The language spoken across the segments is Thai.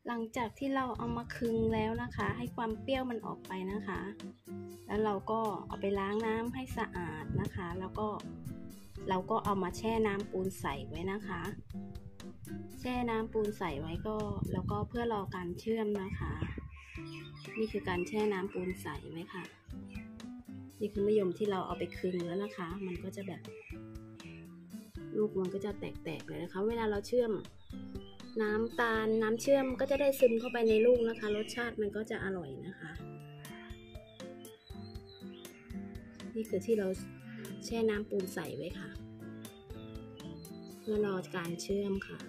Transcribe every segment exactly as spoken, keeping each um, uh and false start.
หลังจากที่เราเอามาคึงแล้วนะคะให้ความเปรี้ยวมันออกไปนะคะแล้วเราก็เอาไปล้างน้ำให้สะอาดนะคะแล้วก็เราก็เอามาแช่น้ำปูนใสไว้นะคะแช่น้ำปูนใสไว้ก็แล้วก็เพื่อรอการเชื่อมนะคะนี่คือการแช่น้ำปูนใสไว้ค่ะนี่คือมะยมที่เราเอาไปคึงแล้วนะคะมันก็จะแบบลูกมันก็จะแตกๆเลยนะคะเวลาเราเชื่อมน้ำตาลน้ำเชื่อมก็จะได้ซึมเข้าไปในลูกนะคะรสชาติมันก็จะอร่อยนะคะนี่คือที่เราแช่น้ำปูนใสไว้ค่ะเพื่อรอการเชื่อมค่ะ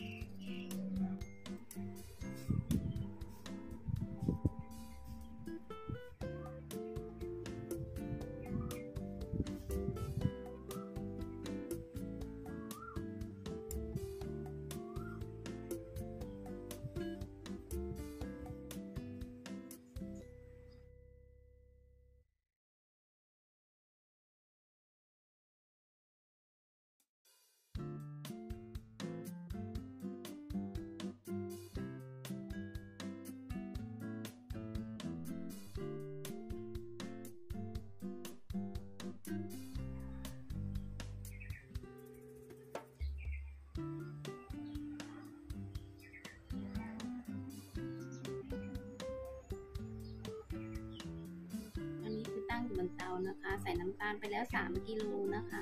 ตั้งอยู่บนเตานะคะใส่น้ำตาลไปแล้วสามกิโลนะคะ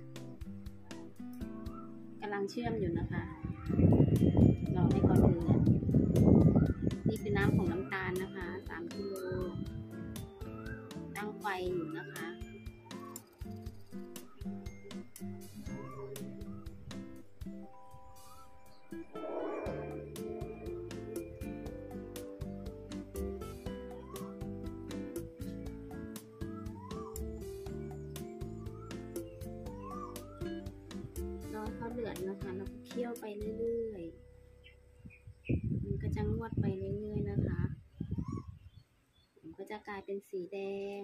กำลังเชื่อมอยู่นะคะรอให้เขาเดือดนี่คือน้ำของน้ำตาลนะคะสามกิโลตั้งไฟอยู่นะคะเขาเดือดนะคะแล้วก็เคี่ยวไปเรื่อยๆมันก็จะงวดไปเรื่อยๆนะคะมันก็จะกลายเป็นสีแดง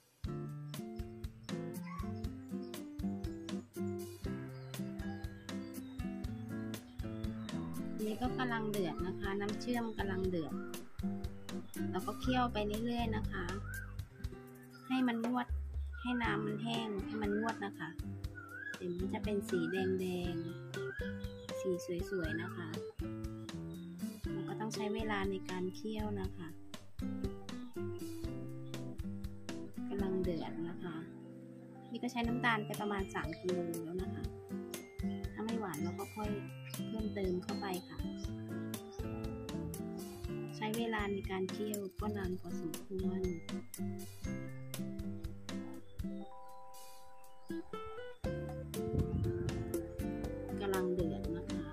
นี่ก็กำลังเดือดนะคะน้ำเชื่อมกำลังเดือดแล้วก็เคี่ยวไปเรื่อยๆนะคะให้มันงวดให้น้ำมันแห้งให้มันงวดนะคะเดี๋ยวมันจะเป็นสีแดงๆสีสวยๆนะคะมันก็ต้องใช้เวลาในการเคี่ยวนะคะกำลังเดือดนะคะนี่ก็ใช้น้ำตาลไปประมาณสามกิโลแล้วนะคะถ้าไม่หวานเราก็ค่อยเพิ่มเติมเข้าไปค่ะใช้เวลาในการเคี่ยวก็นานพอสมควรกำลังเดือดนะคะ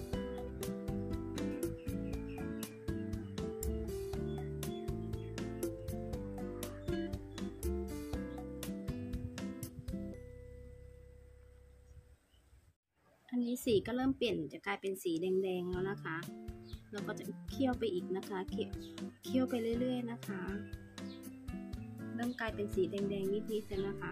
อันนี้สีก็เริ่มเปลี่ยนจะกลายเป็นสีแดงๆแล้วนะคะแล้วก็จะเคี่ยวไปอีกนะคะเคี่ยวเคี่ยวไปเรื่อยๆนะคะเริ่มกลายเป็นสีแดงๆนิดๆแล้วนะคะ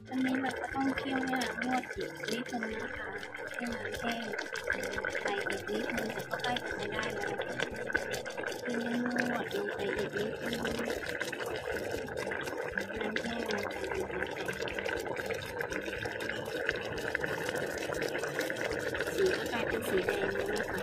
อันนี้เราก็ต้องเคี่ยวให้น้ำงวดอีกนิดนึงนะคะให้น้ำแห้งไปอีกนิดนึงแต่ก็ใกล้จะไม่ได้แล้วเคี่ยวให้งวดลงไปอีกนิดนึงน้ำแห้งลงไปอีกนิดนึงสีก็กลายเป็นสีแดงแล้วนะคะ